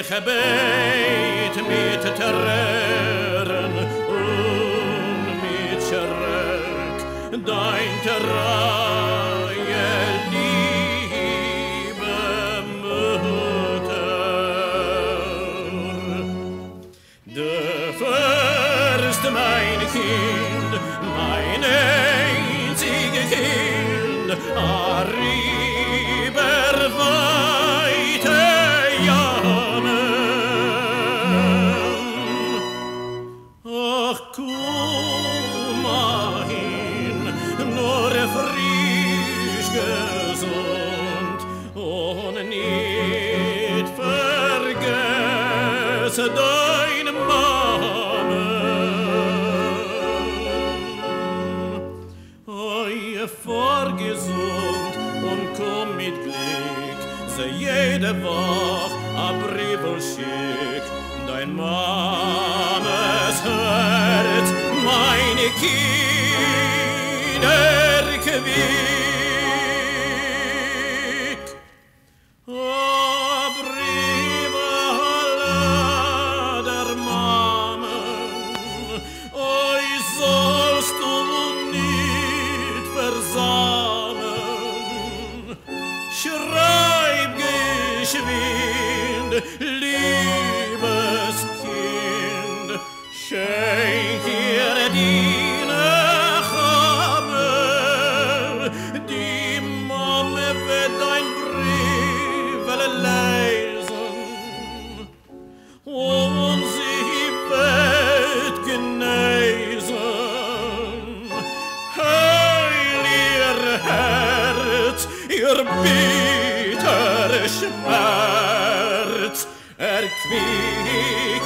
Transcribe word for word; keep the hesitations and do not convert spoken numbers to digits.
gebet mit Tränen und mit Schreck dein treue liebe Mutter. Du wirst mein Kind, mein einzige Kind, arriber weite Jahren. Ach, komm hin, nur frisch gesund und nicht vergesse deine Mama. Fahr gesund und komm mit Glück, sei jede Woche a Briefel schick, dein Mames Herz, meine Kinder quick. A Briefe alle der Mamen, oi sollst du versammeln. Schreib geschwind, liebes Kind, schenk ihr die Nachahme, die Mama wird dein Brief lesen und sie wird genesen. Herz, ihr bitterer Schmerz erquickt